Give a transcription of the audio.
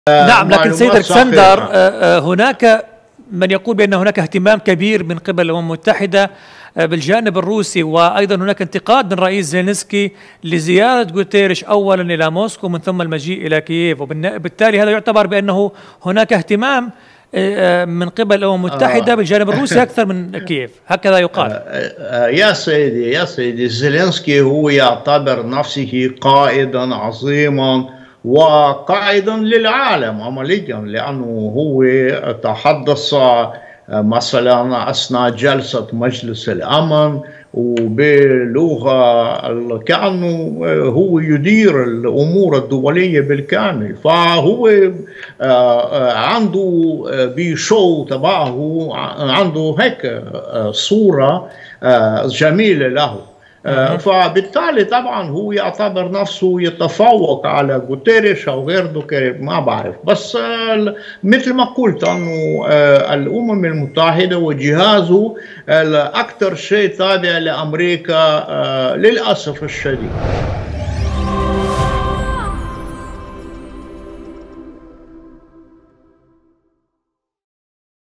نعم، لكن سيد معلومات الكسندر، صحيحة. هناك من يقول بأن هناك اهتمام كبير من قبل الأمم المتحدة بالجانب الروسي، وأيضا هناك انتقاد من رئيس زيلينسكي لزيارة غوتيريش أولا إلى موسكو من ثم المجيء إلى كييف، وبالتالي هذا يعتبر بأنه هناك اهتمام من قبل الأمم المتحدة بالجانب الروسي أكثر من كييف، هكذا يقال. يا سيدي زيلينسكي هو يعتبر نفسه قائدا عظيما وقائدا للعالم عمليا، لأنه هو تحدث مثلا أثناء جلسة مجلس الأمن وبلغة كأنه هو يدير الأمور الدولية بالكامل، فهو عنده بشو تبعه عنده هيك صورة جميلة له. فبالتالي طبعا هو يعتبر نفسه يتفوق على غوتيريش او غير غوتيريش، ما بعرف، بس مثل ما قلت انه الامم المتحده وجهازه اكثر شيء تابع لامريكا للاسف الشديد.